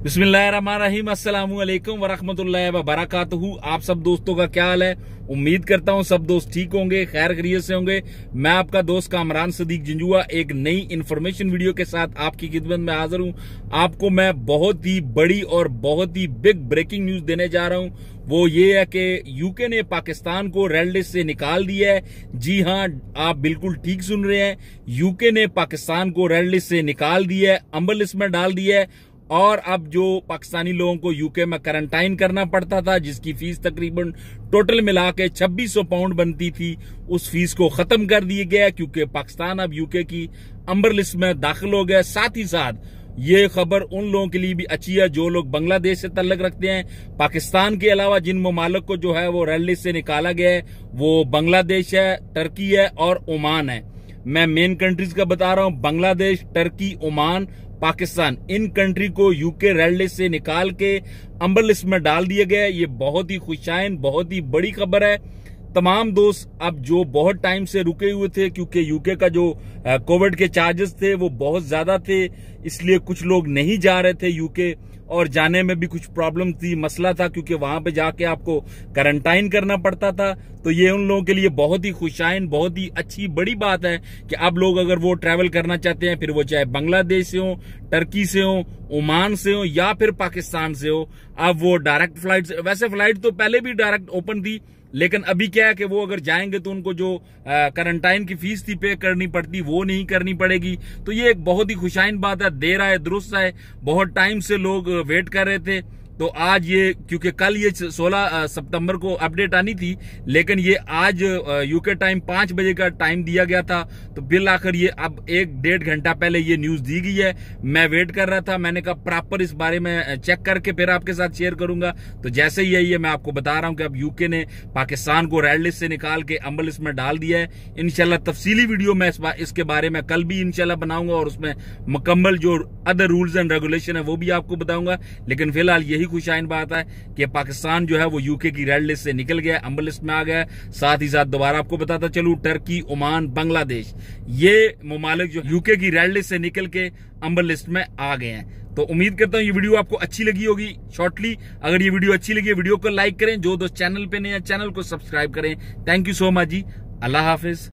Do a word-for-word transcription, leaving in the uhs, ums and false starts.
बिस्मिल्लाहिर्रहमानिर्रहीम, अस्सलामु अलैकुम वरहमतुल्लाहि वबरकातुहू। आप सब दोस्तों का क्या हाल है? उम्मीद करता हूँ सब दोस्त ठीक होंगे, खैर खैरियत से होंगे। मैं आपका दोस्त कामरान सदीक जंजुआ एक नई इन्फॉर्मेशन वीडियो के साथ आपकी खिदमत में हाजिर हूँ। आपको मैं बहुत ही बड़ी और बहुत ही बिग ब्रेकिंग न्यूज देने जा रहा हूँ। वो ये है कि यूके ने पाकिस्तान को रेड लिस्ट से निकाल दिया है। जी हाँ, आप बिल्कुल ठीक सुन रहे हैं, यूके ने पाकिस्तान को रेड लिस्ट से निकाल दिया है, अंबर लिस्ट में डाल दिया है। और अब जो पाकिस्तानी लोगों को यूके में क्वारंटाइन करना पड़ता था, जिसकी फीस तकरीबन टोटल मिला के छब्बीस सौ पाउंड बनती थी, उस फीस को खत्म कर दिया गया क्योंकि पाकिस्तान अब यूके की अंबर लिस्ट में दाखिल हो गया। साथ ही साथ ये खबर उन लोगों के लिए भी अच्छी है जो लोग बांग्लादेश से तल्लक रखते हैं। पाकिस्तान के अलावा जिन ममालिक को जो है वो रेड लिस्ट से निकाला गया है वो बांग्लादेश है, टर्की है और ओमान है। मैं मेन कंट्रीज का बता रहा हूं, बांग्लादेश, टर्की, ओमान, पाकिस्तान, इन कंट्री को यूके रेड लिस्ट से निकाल के अंबर लिस्ट में डाल दिया गया है। ये बहुत ही खुशाइन, बहुत ही बड़ी खबर है। तमाम दोस्त अब जो बहुत टाइम से रुके हुए थे, क्योंकि यूके का जो कोविड के चार्जेस थे वो बहुत ज्यादा थे, इसलिए कुछ लोग नहीं जा रहे थे यूके, और जाने में भी कुछ प्रॉब्लम थी, मसला था, क्योंकि वहां पे जाके आपको क्वारंटाइन करना पड़ता था। तो ये उन लोगों के लिए बहुत ही खुशाइन, बहुत ही अच्छी बड़ी बात है कि अब लोग अगर वो ट्रैवल करना चाहते हैं, फिर वो चाहे बांग्लादेश से हो, टर्की से हो, ओमान से हो या फिर पाकिस्तान से हो, अब वो डायरेक्ट फ्लाइट, वैसे फ्लाइट तो पहले भी डायरेक्ट ओपन थी, लेकिन अभी क्या है कि वो अगर जाएंगे तो उनको जो क्वारंटाइन की फीस थी पे करनी पड़ती, वो नहीं करनी पड़ेगी। तो ये एक बहुत ही खुशाइन बात है, देर आए दुरुस्त है। बहुत टाइम से लोग वेट कर रहे थे, तो आज ये, क्योंकि कल ये सोलह सितंबर को अपडेट आनी थी, लेकिन ये आज यूके टाइम पांच बजे का टाइम दिया गया था, तो बिल आखिर ये अब एक डेढ़ घंटा पहले ये न्यूज दी गई है। मैं वेट कर रहा था, मैंने कहा प्रॉपर इस बारे में चेक करके फिर आपके साथ शेयर करूंगा। तो जैसे ही है, मैं आपको बता रहा हूं कि अब यूके ने पाकिस्तान को रेड लिस्ट से निकाल के अंबर लिस्ट में डाल दिया है। इंशाल्लाह तफसीली वीडियो मैं इस बा, इसके बारे में कल भी इंशाल्लाह बनाऊंगा, और उसमें मुकम्मल जो अदर रूल्स एंड रेगुलेशन है वो भी आपको बताऊंगा। लेकिन फिलहाल यही खुशाइन बात है कि पाकिस्तान जो है वो यूके की रेड लिस्ट से निकल गया, अंबर लिस्ट में आ गया। साथ ही साथ दोबारा आपको बताता चलूं, टर्की, ओमान, बांग्लादेश, ये ममालिक जो यूके की रेड लिस्ट से निकल के अंबर लिस्ट में आ गए हैं। तो उम्मीद करता हूं ये वीडियो आपको अच्छी लगी होगी। शॉर्टली अगर ये वीडियो अच्छी लगी है, वीडियो को लाइक करें, जो दोस्त चैनल पे नए हैं चैनल को सब्सक्राइब करें। Thank you so much ji, अल्लाह हाफिज।